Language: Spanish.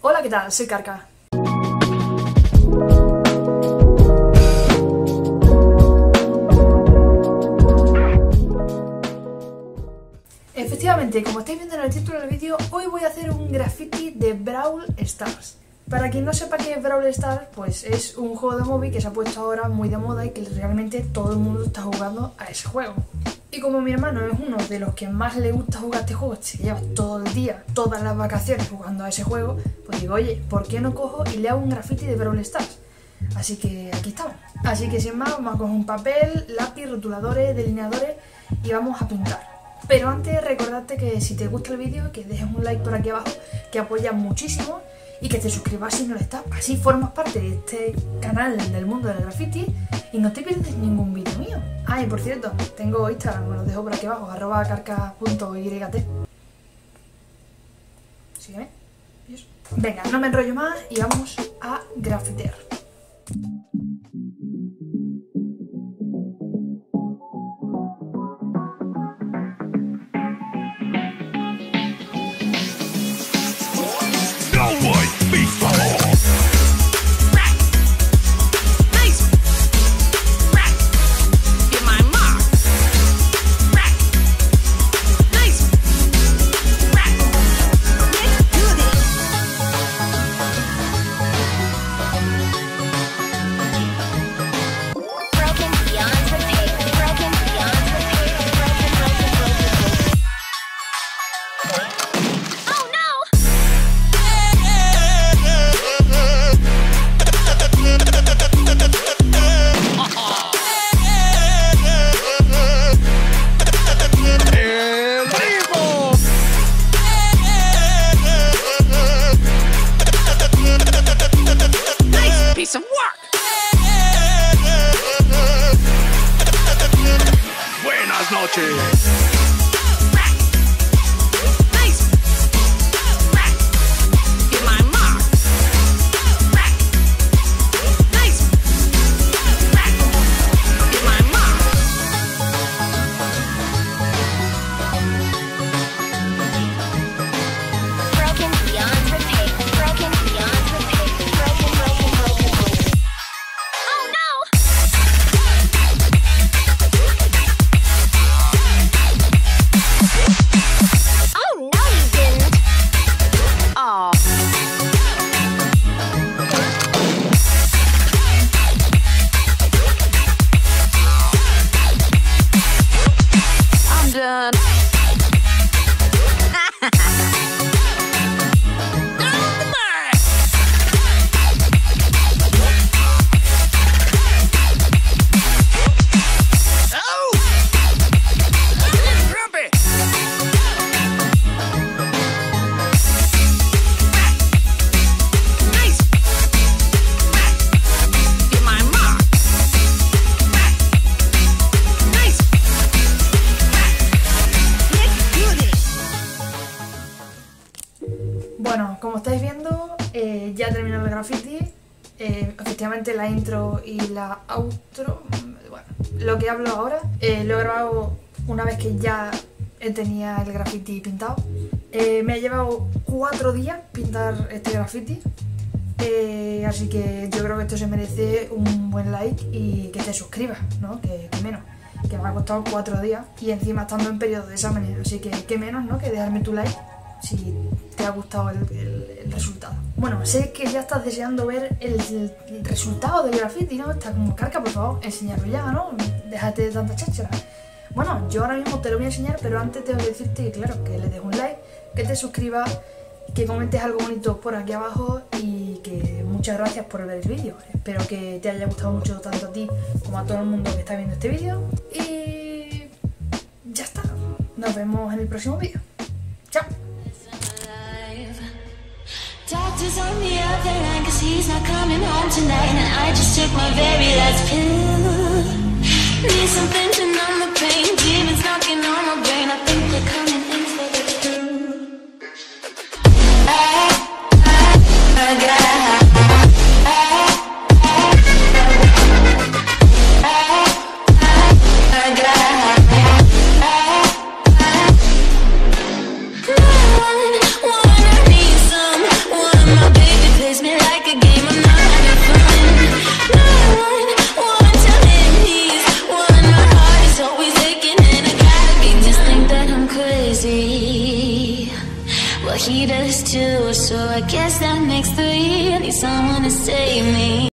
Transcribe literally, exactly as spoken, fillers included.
Hola, ¿qué tal? Soy Carca. Efectivamente, como estáis viendo en el título del vídeo, hoy voy a hacer un graffiti de Brawl Stars. Para quien no sepa qué es Brawl Stars, pues es un juego de móvil que se ha puesto ahora muy de moda y que realmente todo el mundo está jugando a ese juego. Y como mi hermano es uno de los que más le gusta jugar este juego, se lleva todo el día, todas las vacaciones jugando a ese juego, pues digo, oye, ¿por qué no cojo y le hago un graffiti de Brawl Stars? Así que aquí estamos. Así que sin más, vamos a coger un papel, lápiz, rotuladores, delineadores y vamos a pintar. Pero antes recordarte que si te gusta el vídeo, que dejes un like por aquí abajo, que apoya muchísimo, y que te suscribas si no lo estás. Así formas parte de este canal del mundo del graffiti y no te pierdes ningún vídeo mío. Ah, y por cierto, tengo Instagram, me lo dejo por aquí abajo, arroba carca punto y t. Sígueme. Venga, no me enrollo más y vamos a grafitear. Some work. Buenas noches. Bueno, como estáis viendo, eh, ya terminó el graffiti. Eh, efectivamente la intro y la outro, bueno, lo que hablo ahora, eh, lo he grabado una vez que ya tenía el graffiti pintado. Eh, me ha llevado cuatro días pintar este graffiti, eh, así que yo creo que esto se merece un buen like y que te suscribas, ¿no? Que, que menos, que me ha costado cuatro días y encima estando en periodo de exámenes, así que que menos, ¿no? Que dejarme tu like si te ha gustado el, el, el resultado. Bueno, sé que ya estás deseando ver el, el resultado del graffiti, ¿no? Está como, Carca, por favor, enséñalo ya, ¿no? Déjate de tanta cháchara. Bueno, yo ahora mismo te lo voy a enseñar, pero antes tengo que decirte que, claro, que le des un like, que te suscribas, que comentes algo bonito por aquí abajo y que muchas gracias por ver el vídeo. Espero que te haya gustado mucho tanto a ti como a todo el mundo que está viendo este vídeo. Y ya está. Nos vemos en el próximo vídeo. Chao. Doctor's on the other line cause he's not coming home tonight, and I just took my very last pill. Need something to numb the pain, demons knocking on my brain. I think they're coming things that are true. I, I, I got I'm he does too. So I guess that makes three. I need someone to save me.